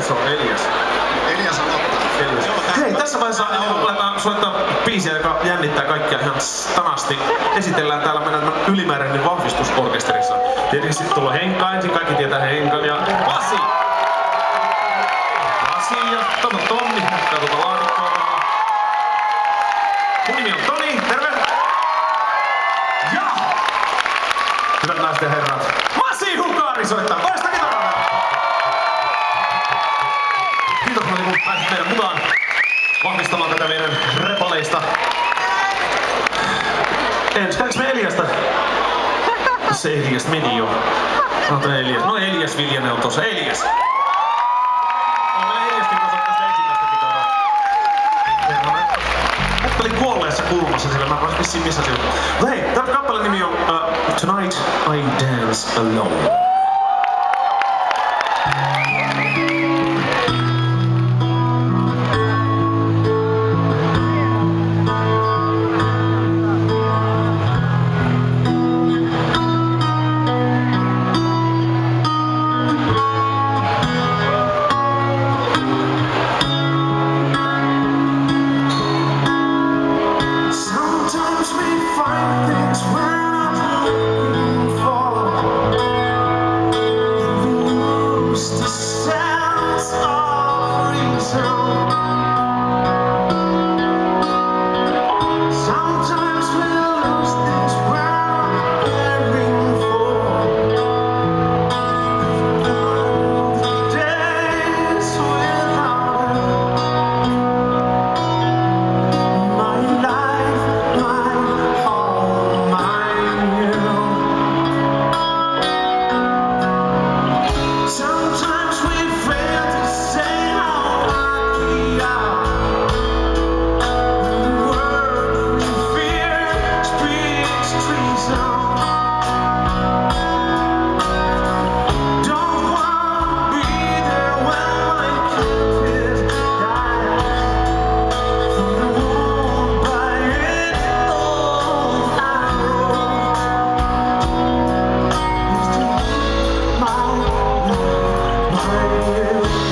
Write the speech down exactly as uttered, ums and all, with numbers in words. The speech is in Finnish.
Elias on Elias. Elias on ottaa. Elias. Hei, tässä vaiheessa aletaan soittaa biisiä, joka jännittää kaikkia ihan tanasti. Esitellään täällä meidän ylimääräinen vahvistusorkesterissa. Tietysti tulee Henkka ensin, kaikki tietää Henkan ja Pasi! Pasi ja Toto Tommi, näyttää tuota laatikkoa. Mun nimi on Toni, terve! Ja! Hyvät naiset ja herrat, Masi Hukari soittaa toista kitaraa! Kiitos Masi, kun pääsit meidän mukaan vahvistamaan tätä meidän repaleista. Enskääks me Eliasta? Se Elias meni jo. No Elias, no Elias Viljanen on tossa. Elias! On meillä Eliaskin kanssa tästä ensimmäistä kitaraa. Mä olin kuolleessa kulmassa sillä mä voisin vissiin missä siltä. Mutta hei, tämän kappaleen nimi on uh, Tonight I Dance Alone. You